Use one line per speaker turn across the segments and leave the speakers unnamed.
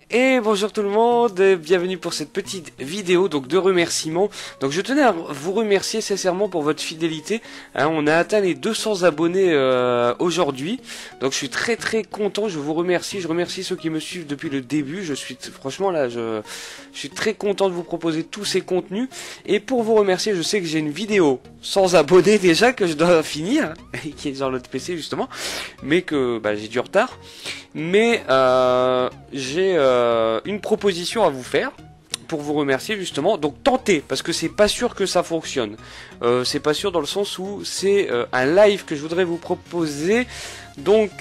Et bonjour tout le monde, bienvenue pour cette petite vidéo donc de remerciements. Donc je tenais à vous remercier sincèrement pour votre fidélité. On a atteint les 200 abonnés aujourd'hui. Donc je suis très content, je vous remercie. Je remercie ceux qui me suivent depuis le début. Je suis franchement là, je suis très content de vous proposer tous ces contenus. Et pour vous remercier, je sais que j'ai une vidéo sans abonnés déjà que je dois finir, qui est sur l'autre PC justement, mais que j'ai du retard. Mais j'ai une proposition à vous faire pour vous remercier justement. Donc tentez, parce que c'est pas sûr que ça fonctionne. C'est pas sûr dans le sens où c'est un live que je voudrais vous proposer. Donc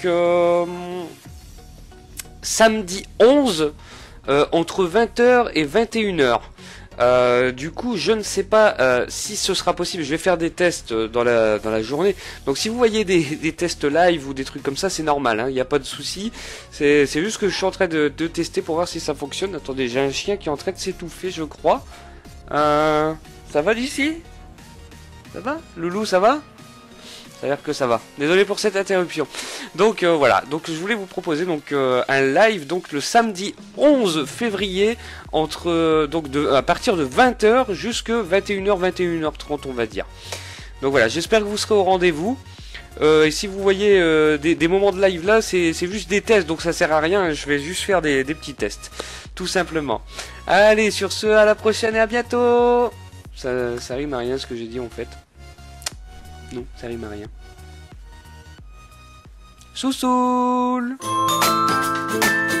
samedi 11 entre 20h et 21h. Du coup, je ne sais pas si ce sera possible. Je vais faire des tests dans la journée. Donc, si vous voyez des tests live ou des trucs comme ça, c'est normal. Il n'y a pas de souci. C'est juste que je suis en train de tester pour voir si ça fonctionne. Attendez, j'ai un chien qui est en train de s'étouffer, je crois. Ça va d'ici? Ça va? Loulou, ça va? Ça a l'air que ça va. Désolé pour cette interruption. Donc voilà, donc je voulais vous proposer donc un live donc le samedi 11 février entre à partir de 20h jusque 21h 21h30 on va dire. Donc voilà, j'espère que vous serez au rendez-vous. Et si vous voyez des moments de live là, c'est juste des tests, donc ça sert à rien, je vais juste faire des petits tests. Tout simplement. Allez, sur ce, à la prochaine et à bientôt. Ça rime à rien ce que j'ai dit en fait. Non, ça rime à rien. Soussoul.